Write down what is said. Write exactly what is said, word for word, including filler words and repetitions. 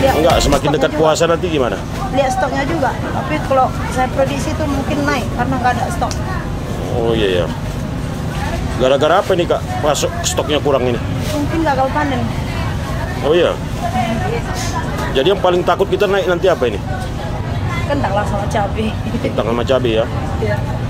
lihat. Enggak, semakin dekat juga. puasa nanti gimana? Lihat stoknya juga. Tapi kalau saya prediksi itu mungkin naik karena nggak ada stok. Oh iya ya. Gara-gara apa nih Kak? Masuk stoknya kurang ini? Mungkin gagal panen. Oh iya. Jadi yang paling takut kita naik nanti apa ini? Kentang lah sama cabai. Kentang sama cabai ya. Iya.